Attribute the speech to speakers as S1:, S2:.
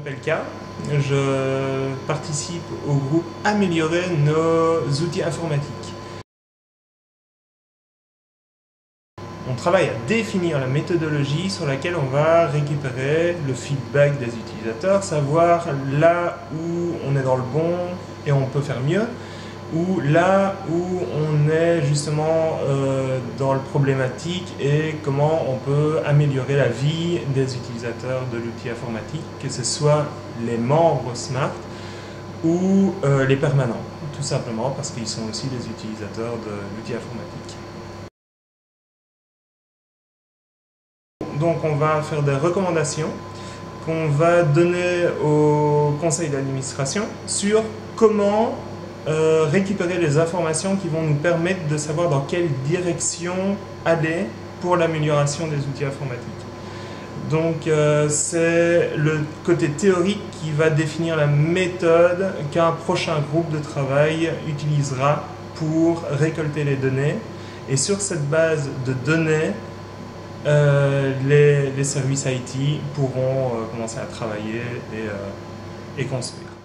S1: m'appelle K, je participe au groupe Améliorer nos outils informatiques. On travaille à définir la méthodologie sur laquelle on va récupérer le feedback des utilisateurs, savoir là où on est dans le bon et on peut faire mieux, ou là où on est justement dans le problématique et comment on peut améliorer la vie des utilisateurs de l'outil informatique, que ce soit les membres Smart ou les permanents, tout simplement parce qu'ils sont aussi des utilisateurs de l'outil informatique. Donc on va faire des recommandations qu'on va donner au conseil d'administration sur comment récupérer les informations qui vont nous permettre de savoir dans quelle direction aller pour l'amélioration des outils informatiques. Donc c'est le côté théorique qui va définir la méthode qu'un prochain groupe de travail utilisera pour récolter les données. Et sur cette base de données, les services IT pourront commencer à travailler et construire.